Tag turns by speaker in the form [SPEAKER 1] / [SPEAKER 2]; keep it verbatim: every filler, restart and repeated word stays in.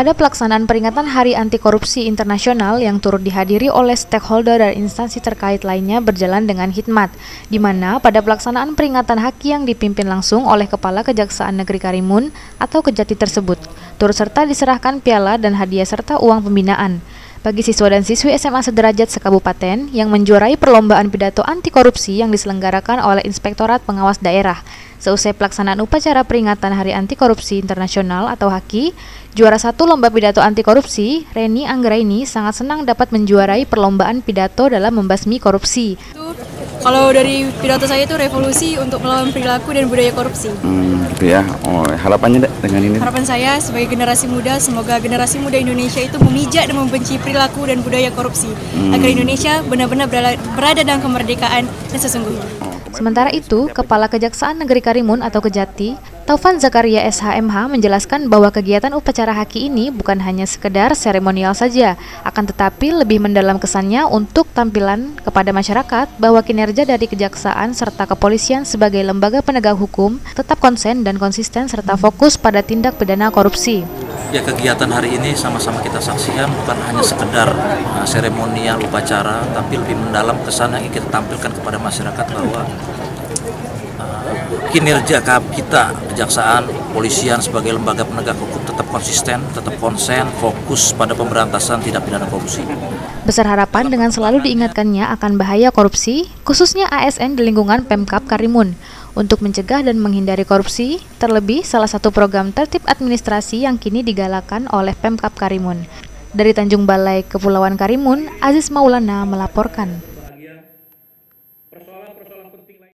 [SPEAKER 1] Pada pelaksanaan peringatan Hari Anti Korupsi Internasional yang turut dihadiri oleh stakeholder dan instansi terkait lainnya berjalan dengan hikmat, di mana pada pelaksanaan peringatan H A K I yang dipimpin langsung oleh Kepala Kejaksaan Negeri Karimun atau Kejati tersebut, turut serta diserahkan piala dan hadiah serta uang pembinaan bagi siswa dan siswi S M A sederajat sekabupaten yang menjuarai perlombaan pidato anti korupsi yang diselenggarakan oleh Inspektorat Pengawas Daerah. Seusai pelaksanaan upacara peringatan Hari Anti Korupsi Internasional atau H A K I, juara satu lomba pidato anti korupsi, Reni Anggraini, sangat senang dapat menjuarai perlombaan pidato dalam membasmi korupsi.
[SPEAKER 2] Kalau dari pidato saya itu revolusi untuk melawan perilaku dan budaya korupsi.
[SPEAKER 3] Hmm, gitu ya. Oh, harapannya dengan ini?
[SPEAKER 2] Harapan saya sebagai generasi muda, semoga generasi muda Indonesia itu memijak dan membenci perilaku dan budaya korupsi, hmm. agar Indonesia benar-benar berada dalam kemerdekaan dan sesungguhnya.
[SPEAKER 1] Sementara itu, Kepala Kejaksaan Negeri Karimun atau Kejati, Taufan Zakaria S H M H menjelaskan bahwa kegiatan upacara H A K I ini bukan hanya sekedar seremonial saja, akan tetapi lebih mendalam kesannya untuk tampilan kepada masyarakat bahwa kinerja dari kejaksaan serta kepolisian sebagai lembaga penegak hukum tetap konsen dan konsisten serta fokus pada tindak pidana korupsi.
[SPEAKER 4] Ya, kegiatan hari ini sama-sama kita saksikan bukan hanya sekedar uh, seremonial upacara, tapi lebih mendalam kesan yang kita tampilkan kepada masyarakat bahwa uh, kinerja kita, kejaksaan, polisian sebagai lembaga penegak hukum tetap konsisten, tetap konsen, fokus pada pemberantasan tindak pidana korupsi.
[SPEAKER 1] Besar harapan dengan selalu diingatkannya akan bahaya korupsi, khususnya A S N di lingkungan Pemkab Karimun, untuk mencegah dan menghindari korupsi, terlebih salah satu program tertib administrasi yang kini digalakan oleh Pemkab Karimun. Dari Tanjung Balai, Kepulauan Karimun, Aziz Maulana melaporkan.